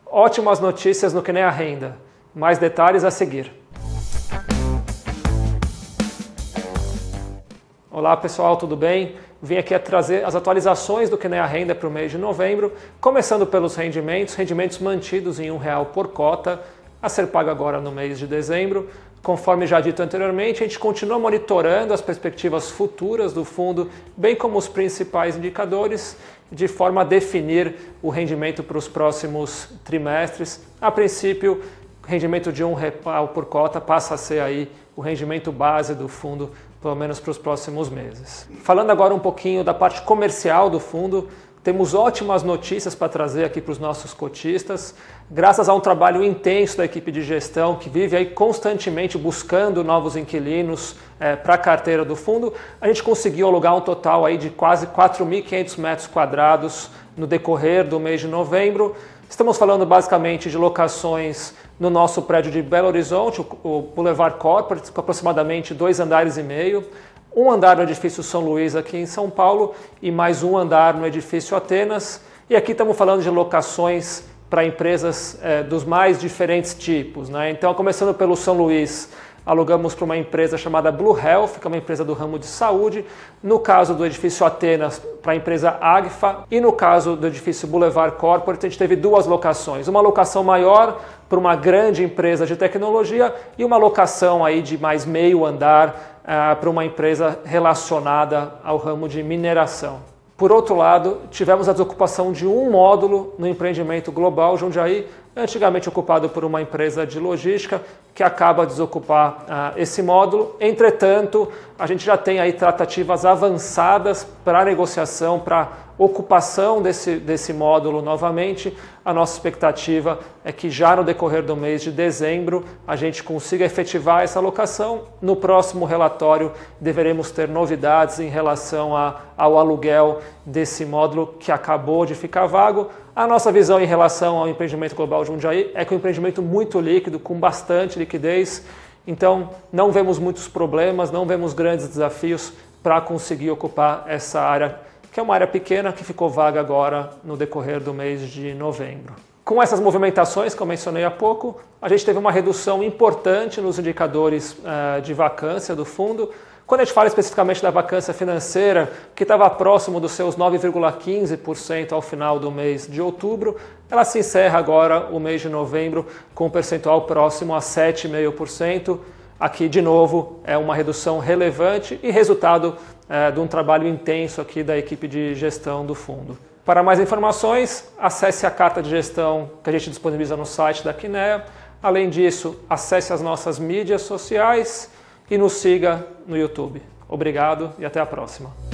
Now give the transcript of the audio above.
Ótimas notícias no Que Nem a Renda. Mais detalhes a seguir. Olá pessoal, tudo bem? Vim aqui a trazer as atualizações do Que Nem a Renda para o mês de novembro, começando pelos rendimentos mantidos em R$1 por cota, a ser pago agora no mês de dezembro. Conforme já dito anteriormente, a gente continua monitorando as perspectivas futuras do fundo, bem como os principais indicadores, de forma a definir o rendimento para os próximos trimestres. A princípio, o rendimento de R$1 por cota passa a ser aí o rendimento base do fundo, pelo menos para os próximos meses. Falando agora um pouquinho da parte comercial do fundo, temos ótimas notícias para trazer aqui para os nossos cotistas. Graças a um trabalho intenso da equipe de gestão, que vive aí constantemente buscando novos inquilinos para a carteira do fundo, a gente conseguiu alugar um total aí de quase 4.500 metros quadrados no decorrer do mês de novembro. Estamos falando basicamente de locações no nosso prédio de Belo Horizonte, o Boulevard Corporate, com aproximadamente 2,5 andares, um andar no edifício São Luís aqui em São Paulo e mais um andar no edifício Atenas. E aqui estamos falando de locações para empresas dos mais diferentes tipos, né? Então, começando pelo São Luís, alugamos para uma empresa chamada Blue Health, que é uma empresa do ramo de saúde. No caso do edifício Atenas, para a empresa Agfa. E no caso do edifício Boulevard Corporate, a gente teve duas locações. Uma locação maior para uma grande empresa de tecnologia e uma locação aí de mais meio andar para uma empresa relacionada ao ramo de mineração. Por outro lado, tivemos a desocupação de um módulo no empreendimento Global Jundiaí, antigamente ocupado por uma empresa de logística, que acaba de desocupar esse módulo. Entretanto, a gente já tem aí tratativas avançadas para negociação, para ocupação desse módulo novamente. A nossa expectativa é que já no decorrer do mês de dezembro a gente consiga efetivar essa locação. No próximo relatório deveremos ter novidades em relação ao aluguel desse módulo que acabou de ficar vago. A nossa visão em relação ao empreendimento Global Jundiaí é que é um empreendimento muito líquido, com bastante liquidez, então não vemos muitos problemas, não vemos grandes desafios para conseguir ocupar essa área, que é uma área pequena que ficou vaga agora no decorrer do mês de novembro. Com essas movimentações que eu mencionei há pouco, a gente teve uma redução importante nos indicadores de vacância do fundo. Quando a gente fala especificamente da vacância financeira, que estava próximo dos seus 9,15% ao final do mês de outubro, ela se encerra agora o mês de novembro com um percentual próximo a 7,5%. Aqui, de novo, é uma redução relevante e resultado de um trabalho intenso aqui da equipe de gestão do fundo. Para mais informações, acesse a carta de gestão que a gente disponibiliza no site da Kinea. Além disso, acesse as nossas mídias sociais e nos siga no YouTube. Obrigado e até a próxima.